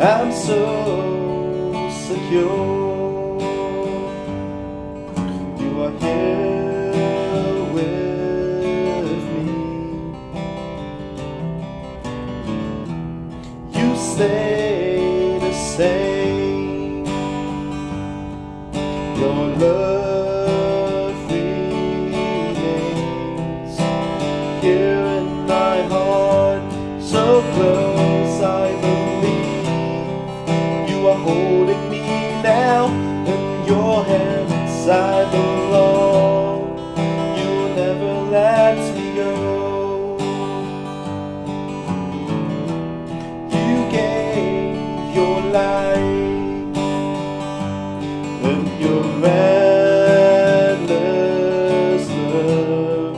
I'm so secure. You are here with me. You stay the same. Your love remains here in my heart, so close. I believe you are holding me now. In your hands I belong. You will never let me go. You gave your life and your endless love.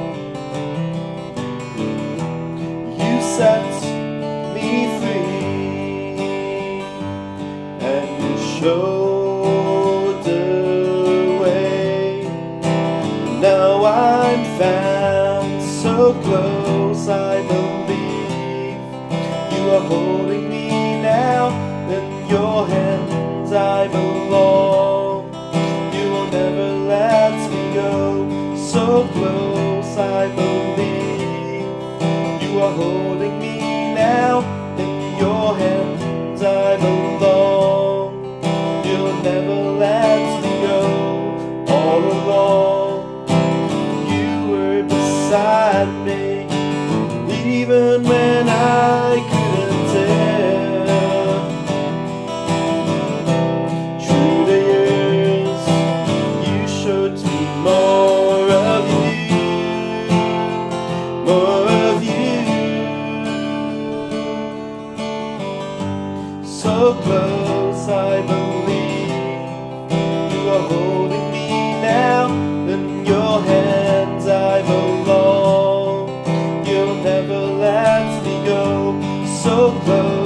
You set me free and you showed the way. Now I'm found so close. I believe you are holding me now. In your hands I belong. You will never let me go. So close, I believe you are holding me now. In your hands I belong. You'll never let me go. All along you were beside me, even when I couldn't tell. Through the years you showed me more of you, more of you. So close, I believe you are holding me now. In your hands I belong. You'll never let me go. So close.